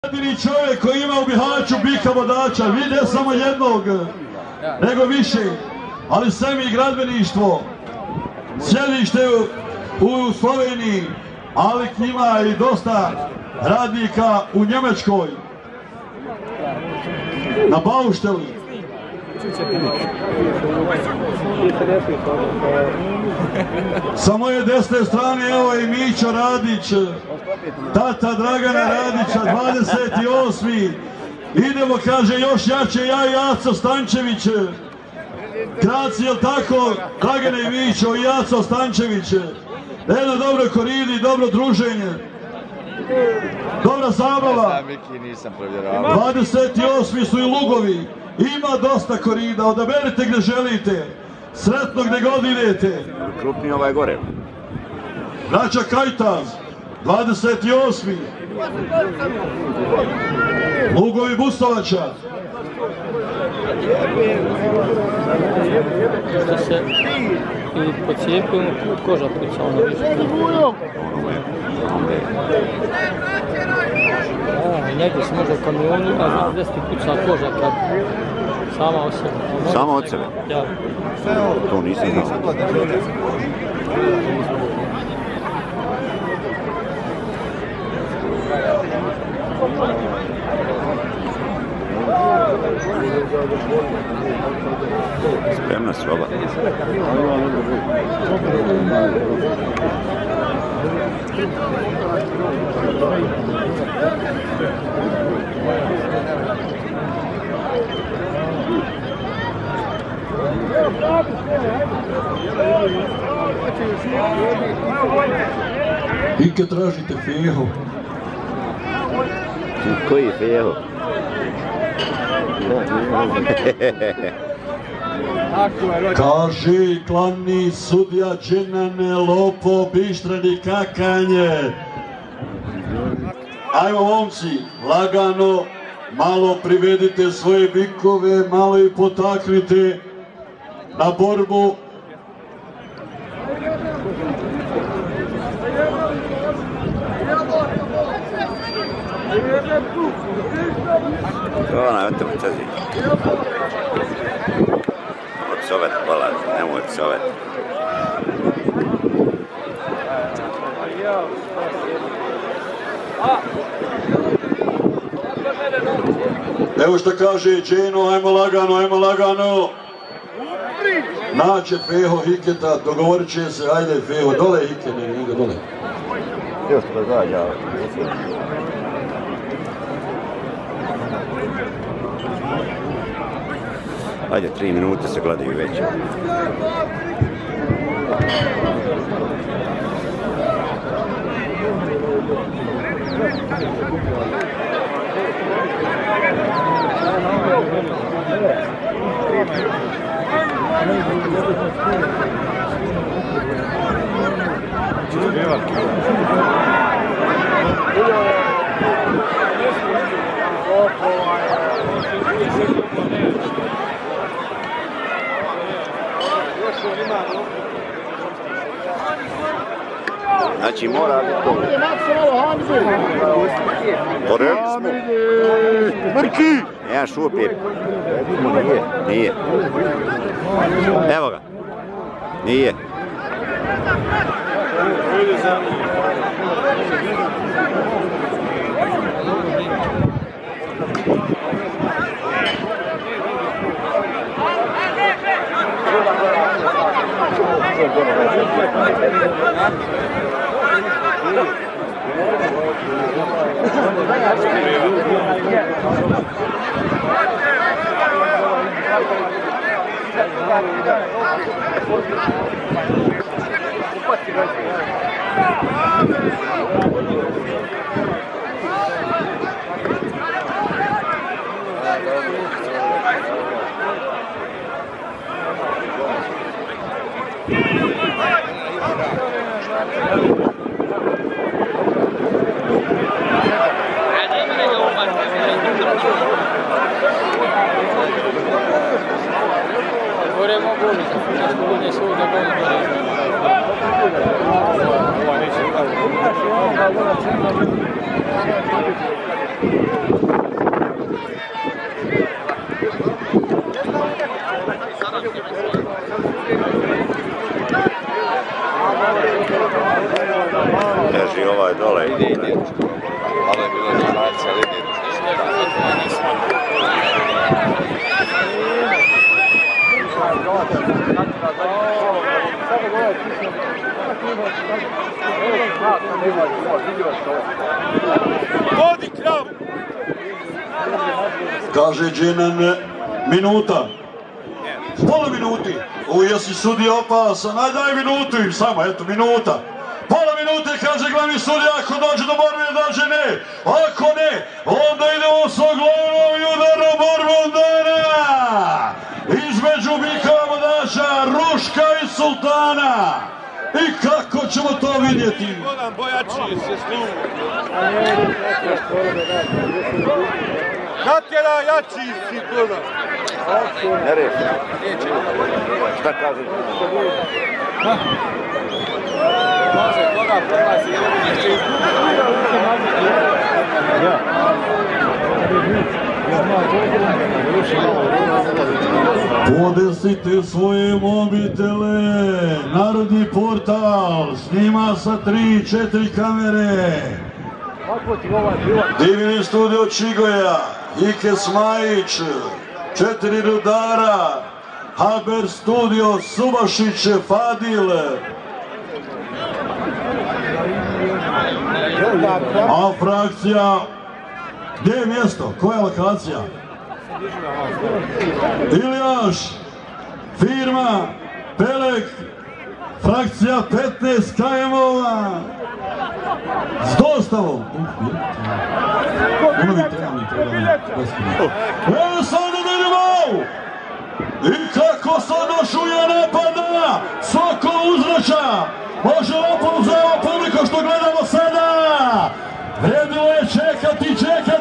jedini čovjek koji ima u Bihaću bika vodača, vide samo jednog, nego više, ali semi gradbeništvo, sjedište u Sloveniji, ali ima i dosta radnika u Njemačkoj, na Baušteli. Sa moje desne strane evo i Mićo Radić, tata Dragana Radića, 28. Idemo, kaže, još jače, ja i Aco Stančević. Kraci, jel tako, Dragane i Mićo i Aco Stančević. Jedno dobro koridi, dobro druženje. Dobra zabava. 28. su i lugovi. Ima dosta korida, odaberite gdje želite. Sretno gdje god idete. Krupni ovaj gore. Braća Kajtaz, 28. Lugovi Bustovača. Što se ili pocijepio, koža puca ono više. Negdje se može u kamionu, a gdje se ti puca koža kad sama od sebe. Sama od sebe? Ja. To nisam znao. Spremna soba. I kad tražite Feho. Koji je Feho? Kaži glavni sudija Dženane Lopo Bištrani kakanje. Ajmo momci, lagano, malo privedite svoje bikove, malo ih potaknite na borbu. Ona, evo te početi. Od sovet, hvala, nemoj sovet. Evo što kaže Dženo, ajmo lagano, ajmo lagano. Naće Feho Hiketa, dogovorit će se, ajde Feho, dole Hikene, njega dole. Još to zađa. Ajde, 3 minute se gledaju već. Znači mora biti to. Porekli smo. Mrki! Jedan šup je. Nije. Evo ga. Nije. Thank you. Teži ovaj dole. Ide. Malo je bilo distancija, ali ide. Vodi kravu! Kaže Džinan, minuta. Pola minuti. Ovo jesi sudija opasan. Aj daj minutu im samo, eto minuta. Pola minute kaže glavni sudija, ako dođe do borbe, dođe ne. Ako ne, onda idemo sa glavnom i udarnom borbom dana. Između Bikova Vodača, Ruška i Sultana. I kako ćemo to vidjeti? Goran Bojači se služi. Natjera jači si Goran. Ne reši. Šta kaže? Može koga prolazi. Podesite svoje mobitele, Narodni portal snima sa 3-4 kamere. Divni studio Čigoja, Ike Smajić, 4 rudara, Haber studio Subašić, Fadil. A frakcija, gdje je mjesto, koja je lokacija? Iljaš, firma, Pelek, frakcija 15 KM-ova, s dostavom. Ono mi treba. Evo sada da idemo! I kako sada Šuja napada, Sokol uzvraća, može lopom za ovo publiko što gledamo sada! Vredilo je čekati!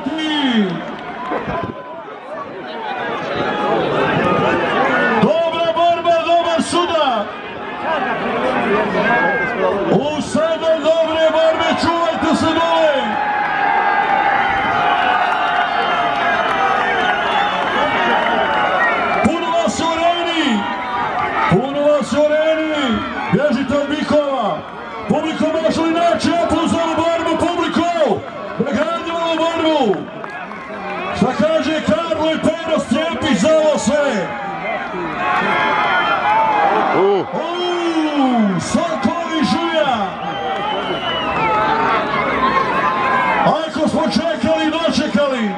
Dobra borba, dobar sudak! U 7 dobre borbe, čuvajte se dole! Puno vas u areni! Bježite od Bikova! Publiko, može li naći aplauz za ovu borbu, publiko? Nagradimo ovu borbu! Šta kaže Karlo i Pero Stjepić za ovo sve? Sokol i Žuja! Ako smo čekali i dočekali!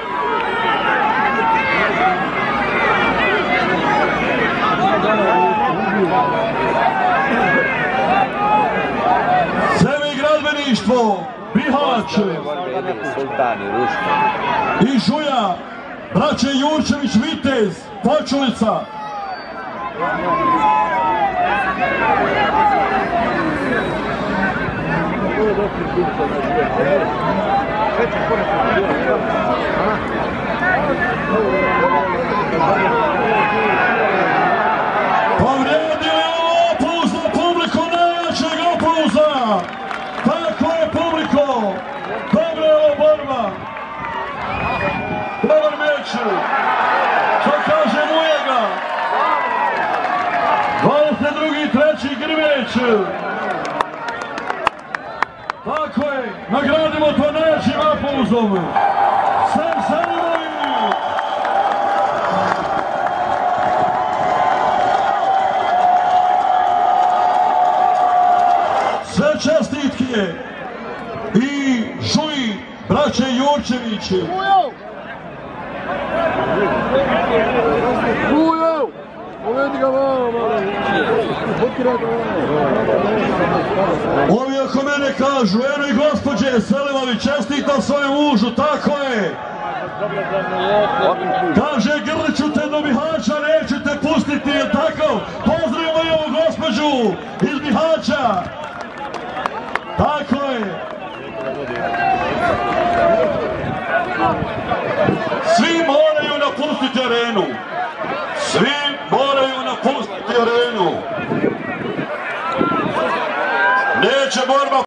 Semigradbeništvo, Bihać i Žuja, braće Jurčević Vitez, Pačulica. Povrijedili ovo aplauz na publiku najjačeg aplauza. Tako je publiko. Dobra je ovo borba. Dobar meč. Što kaže Mujega? 22.3. Grmeć. Tako je. Nagradimo to najjačim aplauzom. Sve čestitke i Žuji, braće Jurčevići. Ovi oko mene kažu, eno i gospođe Selivović, čestitam svojem mužu, tako je. Kaže, grliću te do Bihaća, neću te pustiti, je tako? Pozdravimo i ovu gospođu iz Bihaća. Tako je. Svi moraju napustiti arenu.